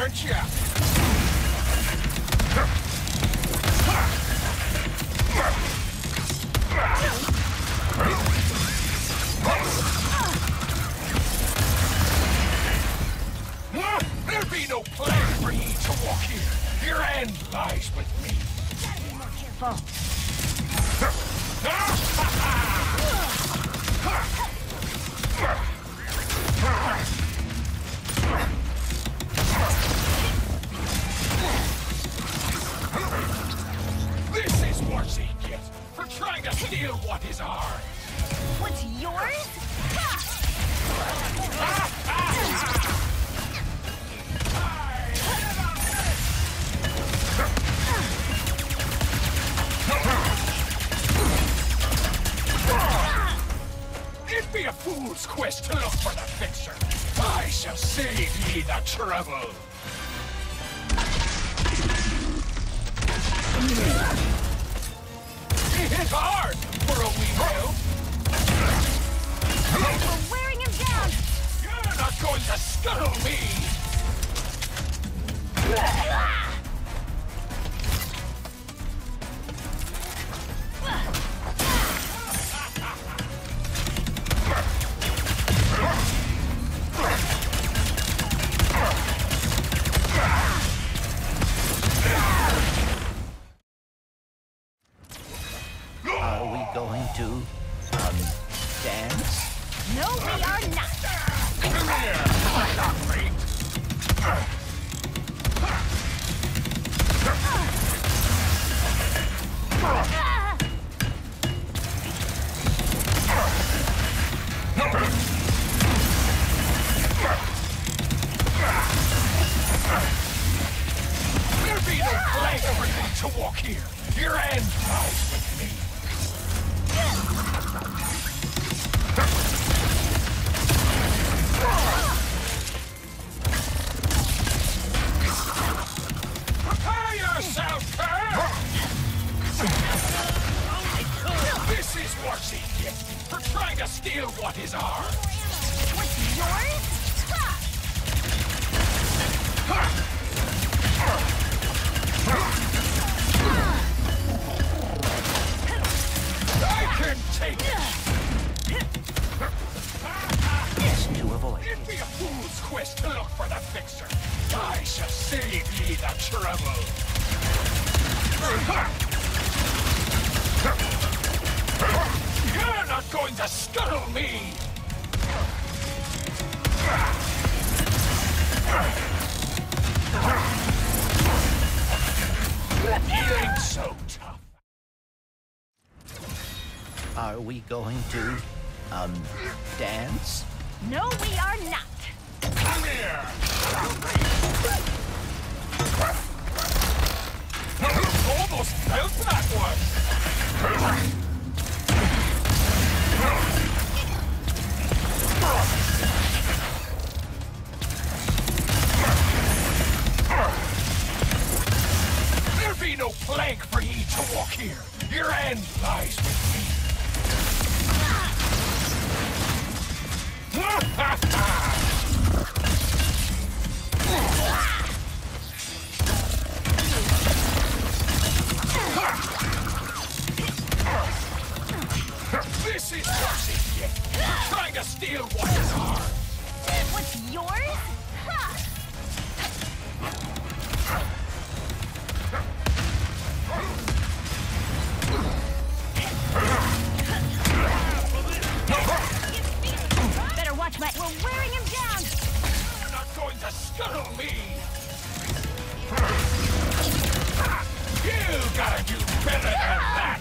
aren't you? There'll be no plan for ye to walk here. Your end lies with me. Gotta be more careful. This is what ye get for trying to steal what is ours. What's yours? It'd be a fool's quest to look for the fixer. I shall save ye the trouble. He hit hard for a wee while. We're wearing him down. You're not going to scuttle me. Are we going to, dance? No, we are not. Come here, dog freak. There'll be no place for you to walk here. Your end lies with me. Prepare yourself, Kurt! This is what she gets for trying to steal what is ours. What's yours? I can take it! To avoid. It'd be a fool's quest to look for the fixer. I shall save ye the trouble. You're not going to scuttle me! You ain't so tough. Are we going to, dance? No, we are not. Come here! Almost felt that one! There'll be no plank for ye to walk here. Your end lies with me. This is what she gets for trying to steal what is ours. What's yours? Better watch my... We're wearing him down. You're not going to scuttle me. You gotta do better than that.